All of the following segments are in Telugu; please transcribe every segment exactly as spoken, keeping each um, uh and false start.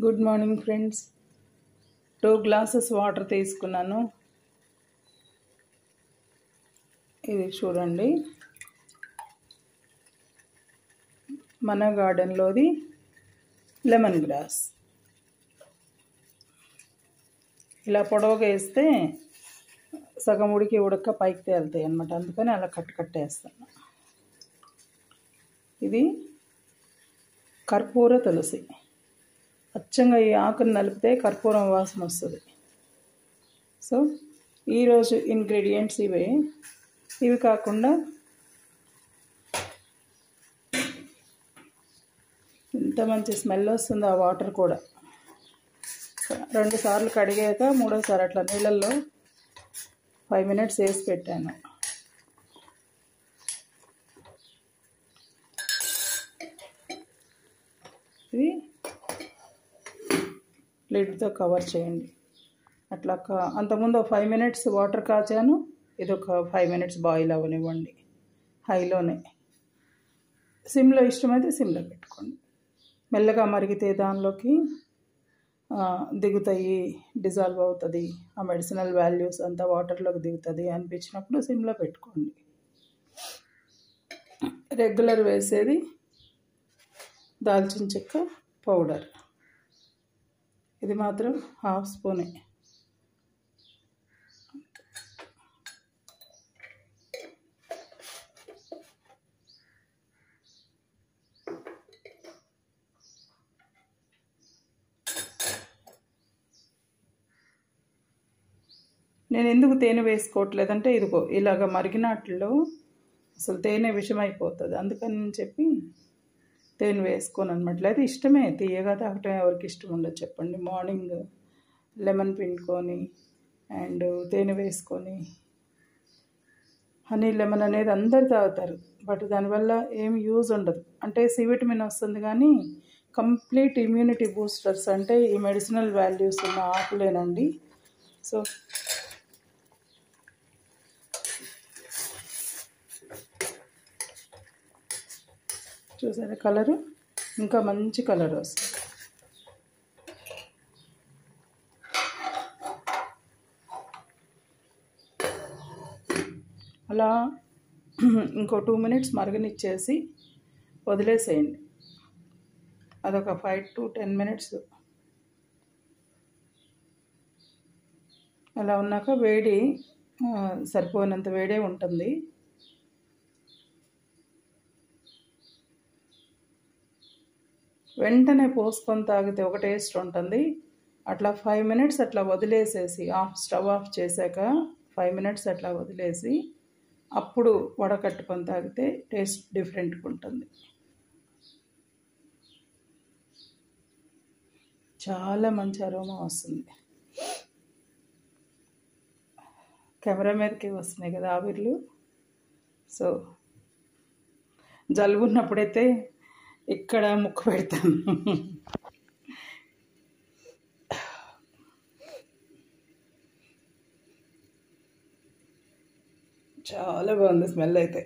Good morning friends. Two glasses water తీసుకున్నాను. ఇది చూడండి, మన గార్డెన్లోది లెమన్ గ్రాస్. ఇలా పొడవుగా వేస్తే సగం ఉడికి ఉడక పైకి తేలుతాయి అన్నమాట, అందుకని అలా కట్ కట్టేస్తాను. ఇది కర్పూర తులసి. అచ్చంగా ఈ ఆకును నలిపితే కర్పూరం వాసన వస్తుంది. సో ఈరోజు ఇంగ్రీడియంట్స్ ఇవే. ఇవి కాకుండా ఇంత మంచి స్మెల్ వస్తుంది ఆ వాటర్ కూడా. రెండు సార్లు కడిగాక మూడోసారి అట్లా నీళ్ళల్లో ఫైవ్ మినిట్స్ వేసి పెట్టాను. ఇది లిడ్తో కవర్ చేయండి. అట్లా అంతకుముందు ఒక ఫైవ్ మినిట్స్ వాటర్ కాచాను. ఇది ఒక ఫైవ్ మినిట్స్ బాయిల్ అవ్వనివ్వండి హైలోనే. సిమ్లో ఇష్టమైతే సిమ్లో పెట్టుకోండి. మెల్లగా మరిగితే దానిలోకి దిగుతాయి, డిజాల్వ్ అవుతుంది, ఆ మెడిసినల్ వాల్యూస్ అంతా వాటర్లోకి దిగుతుంది అనిపించినప్పుడు సిమ్లో పెట్టుకోండి. రెగ్యులర్ వేసేది దాల్చిన చెక్క పౌడర్. ఇది మాత్రం హాఫ్ స్పూనే. నేను ఎందుకు తేనె వేసుకోవట్లేదంటే ఇదిగో ఇలాగ మరిగినట్లో అసలు తేనె విషమైపోతుంది, అందుకని చెప్పి తేనె వేసుకోను అనమాట. అయితే ఇష్టమే, తీయగా తాగటం ఎవరికి ఇష్టం ఉండదు చెప్పండి. మార్నింగ్ లెమన్ పిండుకొని అండ్ తేనె వేసుకొని, హనీ లెమన్ అనేది అందరు తాగుతారు, బట్ దానివల్ల ఏమి యూజ్ ఉండదు. అంటే సి విటమిన్ వస్తుంది కానీ కంప్లీట్ ఇమ్యూనిటీ బూస్టర్స్ అంటే ఈ మెడిసినల్ వాల్యూస్ ఉన్న ఆకులేనండి. సో చూసారా కలరు, ఇంకా మంచి కలర్ వస్తుంది. అలా ఇంకో టూ మినిట్స్ మరగనిచ్చేసి వదిలేసేయండి. అదొక ఫైవ్ టు టెన్ మినిట్స్ అలా ఉన్నాక వేడి సరిపోయినంత వేడే ఉంటుంది. వెంటనే పోసుకొని తాగితే ఒక టేస్ట్ ఉంటుంది. అట్లా ఫైవ్ మినిట్స్ అట్లా వదిలేసేసి ఆఫ్ స్టవ్ ఆఫ్ చేశాక ఫైవ్ మినిట్స్ అట్లా వదిలేసి అప్పుడు వడకట్టుకొని తాగితే టేస్ట్ డిఫరెంట్గా ఉంటుంది. చాలా మంచి అరోమా వస్తుంది. కెమెరా మీదకి వస్తున్నాయి కదా ఆవిర్లు. సో జలుబు ఉన్నప్పుడైతే ఇక్కడ ముక్కు పెడతాను. చాలా బాగుంది స్మెల్ అయితే.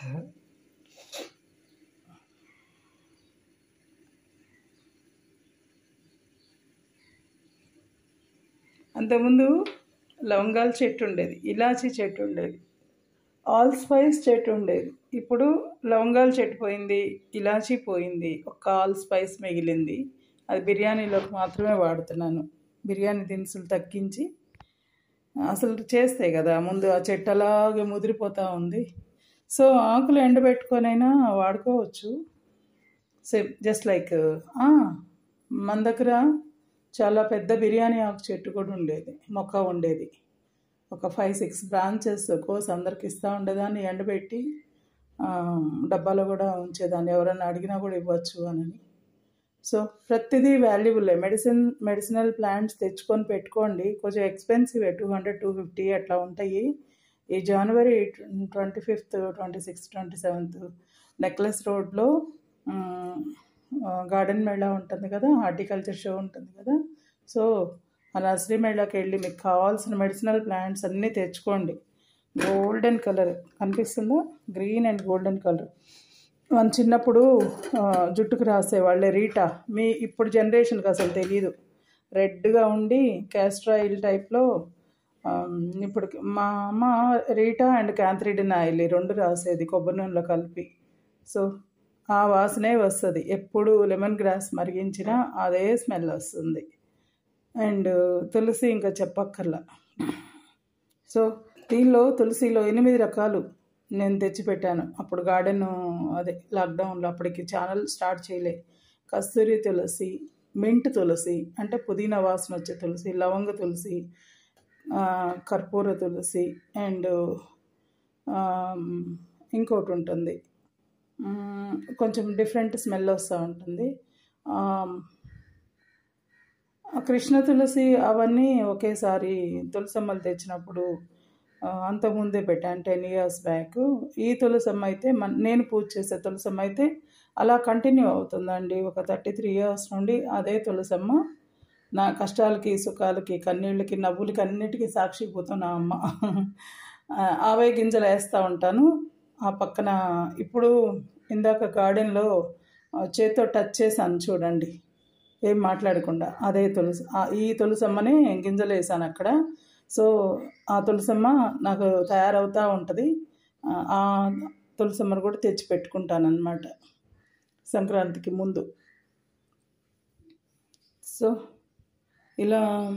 అంతకుముందు లవంగాల చెట్టు ఉండేది, ఇలాచీ చెట్టు ఉండేది, ఆల్ స్పైస్ చెట్టు ఉండేది. ఇప్పుడు లవంగాల చెట్టు పోయింది, ఇలాచీ పోయింది, ఒక ఆల్ స్పైస్ మిగిలింది. అది బిర్యానీలోకి మాత్రమే వాడుతున్నాను. బిర్యానీ దినుసులు తగ్గించి అసలు చేస్తాయి కదా, ముందు ఆ చెట్టు అలాగే ముదిరిపోతూ ఉంది. సో ఆకులు ఎండబెట్టుకొనైనా వాడుకోవచ్చు. సేమ్ జస్ట్ లైక్ మన దగ్గర చాలా పెద్ద బిర్యానీ ఆకు చెట్టు కూడా ఉండేది, మొక్క ఉండేది. ఒక ఫైవ్ సిక్స్ బ్రాంచెస్ కోసి అందరికి ఇస్తూ ఉండేదాన్ని, ఎండబెట్టి డబ్బాలో కూడా ఉంచేదాన్ని, ఎవరన్నా అడిగినా కూడా ఇవ్వచ్చు అని. సో ప్రతిదీ వాల్యుబుల్లే. మెడిసిన్ మెడిసినల్ ప్లాంట్స్ తెచ్చుకొని పెట్టుకోండి. కొంచెం expensive, two hundred two fifty అట్లా ఉంటాయి. ఈ జనవరి twenty fifth twenty sixth twenty seventh necklace రోడ్లో గార్డెన్ మేళా ఉంటుంది కదా, హార్టికల్చర్ షో ఉంటుంది కదా. సో ఆ నర్సరీ మేళాకి వెళ్ళి మీకు కావాల్సిన మెడిసినల్ ప్లాంట్స్ అన్నీ తెచ్చుకోండి. గోల్డెన్ కలర్ కనిపిస్తుందా, గ్రీన్ అండ్ గోల్డెన్ కలర్. మన చిన్నప్పుడు జుట్టుకు రాసేవాళ్ళే రీటా. మీ ఇప్పుడు జనరేషన్కి అసలు తెలీదు. రెడ్గా ఉండి క్యాస్టర్ ఆయిల్ టైప్లో. ఇప్పుడు మా అమ్మ రీటా అండ్ క్యాంథ్రిడిన్ ఆయిల్ ఈ రెండు రాసేది కొబ్బరి నూనెలో కలిపి. సో ఆ వాసనే వస్తుంది. ఎప్పుడు లెమన్ గ్రాస్ మరిగించినా అదే స్మెల్ వస్తుంది. అండ్ తులసి ఇంకా చెప్పక్కర్లా. సో దీనిలో తులసిలో ఎనిమిది రకాలు నేను తెచ్చిపెట్టాను. అప్పుడు గార్డెన్ అదే లాక్డౌన్లో అప్పటికి ఛానల్ స్టార్ట్ చేయలే. కస్తూరి తులసి, మింట్ తులసి అంటే పుదీనా వాసన వచ్చే తులసి, లవంగ తులసి, కర్పూర తులసి అండ్ ఇంకోటి ఉంటుంది కొంచెం డిఫరెంట్ స్మెల్ వస్తూ ఉంటుంది కృష్ణ తులసి. అవన్నీ ఒకేసారి తులసమ్మలు తెచ్చినప్పుడు అంతకుముందే పెట్టాను టెన్ ఇయర్స్ బ్యాక్. ఈ తులసమ్మ అయితే మన నేను పూజ చేసే తులసమ్మ అయితే అలా కంటిన్యూ అవుతుందండి. ఒక థర్టీ త్రీ ఇయర్స్ నుండి అదే తులసమ్మ నా కష్టాలకి, సుఖాలకి, కన్నీళ్ళకి, నవ్వులకి అన్నిటికీ సాక్షిపోతున్న అమ్మ. ఆవే గింజలు వేస్తూ ఉంటాను. ఆ పక్కన ఇప్పుడు ఇందాక గార్డెన్లో చేత్తో టచ్ చేశాను చూడండి, ఏం మాట్లాడకుండా. అదే తులసి, ఈ తులసమ్మనే గింజలు వేసాను అక్కడ. సో ఆ తులసమ్మ నాకు తయారవుతూ ఉంటుంది. ఆ తులసమ్మను కూడా తెచ్చి పెట్టుకుంటాను అన్నమాట సంక్రాంతికి ముందు. సో ఇలా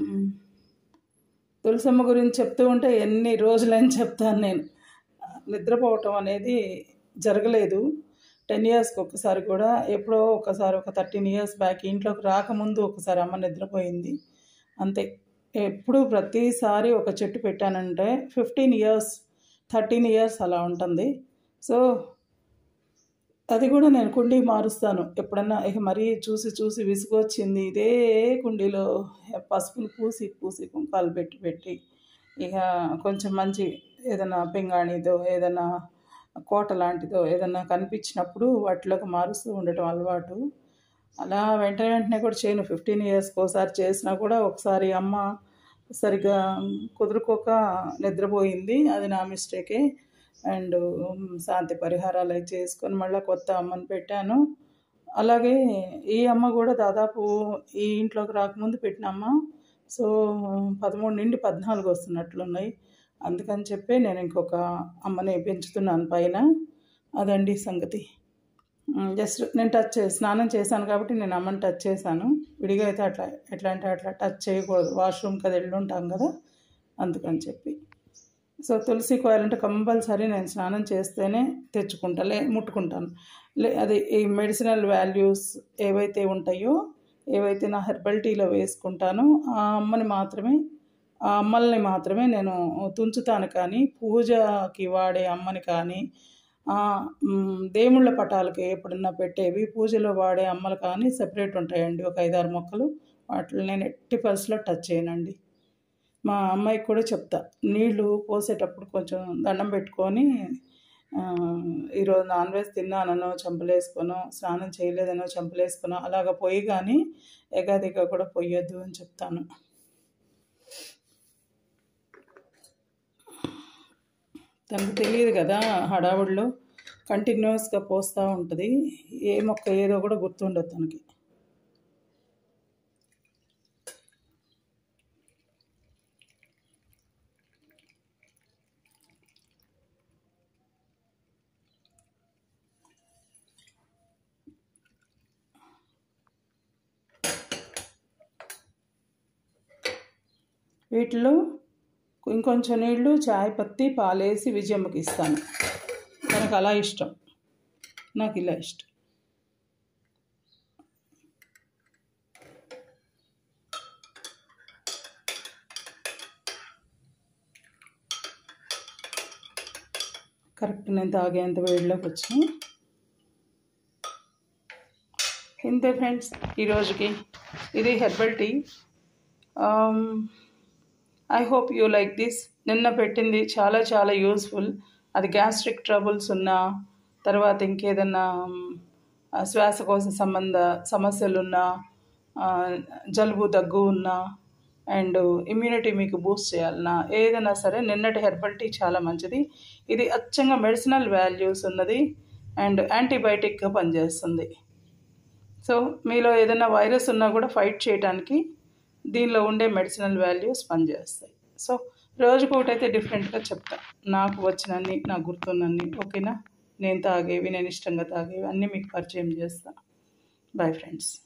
తులసమ్మ గురించి చెప్తూ ఉంటే ఎన్ని రోజులని చెప్తాను నేను. నిద్రపోవటం అనేది జరగలేదు టెన్ ఇయర్స్కి ఒకసారి కూడా. ఎప్పుడో ఒకసారి ఒక థర్టీన్ ఇయర్స్ బ్యాక్ ఇంట్లోకి రాకముందు ఒకసారి అమ్మ నిద్రపోయింది అంతే. ఎప్పుడు ప్రతిసారి ఒక చెట్టు పెట్టానంటే ఫిఫ్టీన్ ఇయర్స్ థర్టీన్ ఇయర్స్ అలా ఉంటుంది. సో అది కూడా నేను కుండీ మారుస్తాను ఎప్పుడన్నా. ఇక మరీ చూసి చూసి విసుగొచ్చింది. ఇదే కుండీలో పసుపులు పూసి పూసి కుంకాలు పెట్టి పెట్టి ఇక కొంచెం మంచి ఏదైనా పింగాణిదో ఏదైనా కోట లాంటిదో ఏదన్నా కనిపించినప్పుడు వాటిలోకి మారుస్తూ ఉండటం అలవాటు. అలా వెంట వెంటనే కూడా చేయను. ఫిఫ్టీన్ ఇయర్స్కి ఒకసారి చేసినా కూడా ఒకసారి అమ్మ సరిగ్గా కుదురుకోక నిద్రపోయింది. అది నా మిస్టేకే. అండ్ శాంతి పరిహారాలు అవి చేసుకొని మళ్ళీ కొత్త అమ్మని పెట్టాను. అలాగే ఈ అమ్మ కూడా దాదాపు ఈ ఇంట్లోకి రాకముందు పెట్టిన అమ్మ. సో పదమూడు నుండి పద్నాలుగు వస్తున్నట్లున్నాయి. అందుకని చెప్పి నేను ఇంకొక అమ్మని పెంచుతున్నాను పైన. అదండి సంగతి. జస్ట్ నేను టచ్ చేసి స్నానం చేశాను కాబట్టి నేను అమ్మని టచ్ చేశాను. విడిగా అయితే అట్లా ఎట్లా అంటే అట్లా టచ్ చేయకూడదు, వాష్రూమ్కి అది వెళ్ళి ఉంటాం కదా, అందుకని చెప్పి. సో తులసి కోయాలంటే కంపల్సరీ నేను స్నానం చేస్తేనే తెచ్చుకుంటా, లే ముట్టుకుంటాను. లే అది ఈ మెడిసినల్ వాల్యూస్ ఏవైతే ఉంటాయో, ఏవైతే నా హెర్బల్ టీలో వేసుకుంటానో ఆ అమ్మని మాత్రమే ఆ అమ్మల్ని మాత్రమే నేను తుంచుతాను. కానీ పూజకి వాడే అమ్మని కానీ దేవుళ్ళ పటాలకి ఎప్పుడన్నా పెట్టేవి పూజలో వాడే అమ్మలు కానీ సెపరేట్ ఉంటాయండి. ఒక ఐదారు మొక్కలు వాటిని నేను ఎట్టి పరిస్థితిలో టచ్ చేయనండి. మా అమ్మాయికి కూడా చెప్తా, నీళ్లు పోసేటప్పుడు కొంచెం దండం పెట్టుకొని ఈరోజు నాన్ వెజ్ తిన్నానో చంపలేసుకొనో, స్నానం చేయలేదనో చంపలేసుకొనో అలాగ పొయ్యి కానీ ఎగాదిగా కూడా పొయ్యొద్దు అని చెప్తాను. తనకు తెలియదు కదా, హడావుడిలో కంటిన్యూస్గా పోస్తూ ఉంటుంది. ఏ మొక్క ఏదో కూడా గుర్తుండదు తనకి. వీటిలో ఇంకొంచెం నీళ్ళు, చాయ్ పత్తి, పాలేసి విజయమ్మకి ఇస్తాను. తనకు అలా ఇష్టం, నాకు ఇలా ఇష్టం. కరెక్ట్ నేను తాగేంత వేడిలోకి వచ్చి ఇంతే ఫ్రెండ్స్ ఈరోజుకి. ఇది herbal tea. I hope you like this. నిన్న పెట్టింది చాలా చాలా యూస్ఫుల్. అది గ్యాస్ట్రిక్ ట్రబుల్స్ ఉన్నా, తర్వాత ఇంకేదన్నా శ్వాసకోశ సంబంధ సమస్యలున్నా, జలుబు దగ్గు ఉన్నా, అండ్ ఇమ్యూనిటీ మీకు బూస్ట్ చేయాలన్నా, ఏదైనా సరే నిన్నటి హెర్బల్ టీ చాలా మంచిది. ఇది అచ్చంగా మెడిసినల్ వాల్యూస్ ఉన్నది. అండ్ యాంటీబయాటిక్గా పనిచేస్తుంది. సో మీలో ఏదైనా వైరస్ ఉన్నా కూడా ఫైట్ చేయడానికి దీనిలో ఉండే మెడిసినల్ వాల్యూస్ పనిచేస్తాయి. సో రోజుకు ఒకటైతే డిఫరెంట్గా చెప్తా, నాకు వచ్చినన్ని, నాకు గుర్తున్నన్ని. ఓకేనా? నేను తాగేవి, నేను ఇష్టంగా తాగేవి అన్నీ మీకు పరిచయం చేస్తాను. Bye friends.